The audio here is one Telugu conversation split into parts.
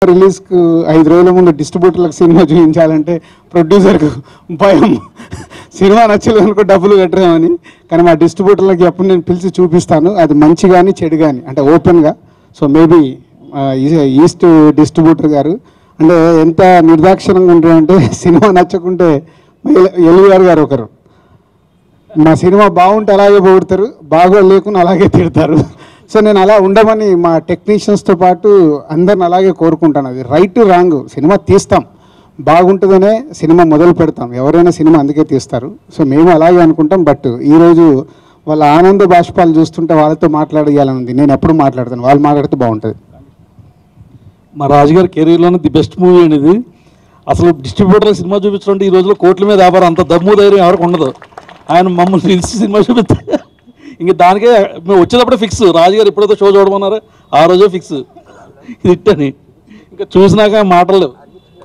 రిలీజ్కు 5 రోజుల ముందు డిస్ట్రిబ్యూటర్లకు సినిమా చూపించాలంటే ప్రొడ్యూసర్కు భయం, సినిమా నచ్చలేదు అనుకో డబ్బులు కట్టరేమని. కానీ మా డిస్ట్రిబ్యూటర్లకి ఎప్పుడు నేను పిలిచి చూపిస్తాను, అది మంచి కానీ చెడు కానీ, అంటే ఓపెన్గా. సో మేబీ ఈస్ట్ డిస్ట్రిబ్యూటర్ గారు అంటే ఎంత నిర్దాక్షిణంగా ఉంటారంటే, సినిమా నచ్చకుంటే ఎల్వి గారు ఒకరు, మా సినిమా బాగుంటే అలాగే పొగుడతారు, బాగోలేకుండా అలాగే తిడతారు. సో నేను అలా ఉండమని మా టెక్నీషియన్స్తో పాటు అందరిని అలాగే కోరుకుంటాను. అది రైట్ రాంగ్, సినిమా తీస్తాం, బాగుంటుందనే సినిమా మొదలు పెడతాం, ఎవరైనా సినిమా అందుకే తీస్తారు. సో మేము అలాగే అనుకుంటాం. బట్ ఈరోజు వాళ్ళ ఆనంద బాష్పాలు చూస్తుంటే వాళ్ళతో మాట్లాడేయాలని ఉంది. నేను ఎప్పుడు మాట్లాడతాను, వాళ్ళు మాట్లాడితే బాగుంటుంది. మా రాజుగారి కెరీర్లోనే ది బెస్ట్ మూవీ అనేది. అసలు డిస్ట్రిబ్యూటర్ల సినిమా చూపించడం ఈ రోజుల్లో కోట్ల మీద వ్యాపారం, అంత దమ్ము ధైర్యం ఎవరికి ఉండదు. ఆయన మమ్మల్ని పిలిచి సినిమా చూపిస్తే ఇంక దానికే మేము వచ్చేటప్పుడే ఫిక్స్. రాజుగారు ఎప్పుడైతే షో చూడమన్నారో ఆ రోజే ఫిక్స్ హిట్ అని. ఇంకా చూసినాక మాటలు లేవు.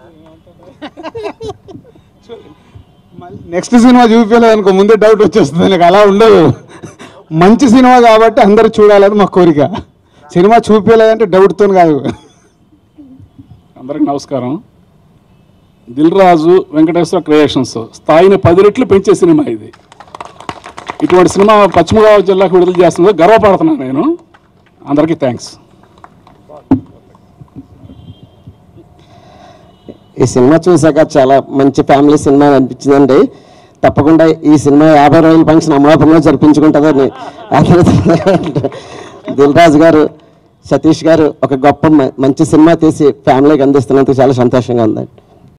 నెక్స్ట్ సినిమా చూపించలేదు అనుకో ముందే డౌట్ వచ్చేస్తుంది. నాకు అలా ఉండదు, మంచి సినిమా కాబట్టి అందరూ చూడాలని మా కోరిక. సినిమా చూపించలేదంటే డౌట్తో కాదు. అందరికి నమస్కారం. దిల్ రాజు వెంకటేశ్వర క్రియేషన్స్ స్థాయిని 10 రెట్లు పెంచే సినిమా ఇది. ఇటువంటి సినిమా పశ్చిమ గోదావరి జిల్లాకు విడుదల చేస్తుందో గర్వపడుతున్నాను నేను. అందరికీ థ్యాంక్స్. ఈ సినిమా చూసాక చాలా మంచి ఫ్యామిలీ సినిమా అనిపించిందండి. తప్పకుండా ఈ సినిమా 50 రోజుల ఫంక్షన్ అమలాపురంలో జరిపించుకుంటుందని. దిల్ రాజు గారు, సతీష్ గారు ఒక గొప్ప మంచి సినిమా తీసి ఫ్యామిలీకి అందిస్తున్నందుకు చాలా సంతోషంగా ఉందండి.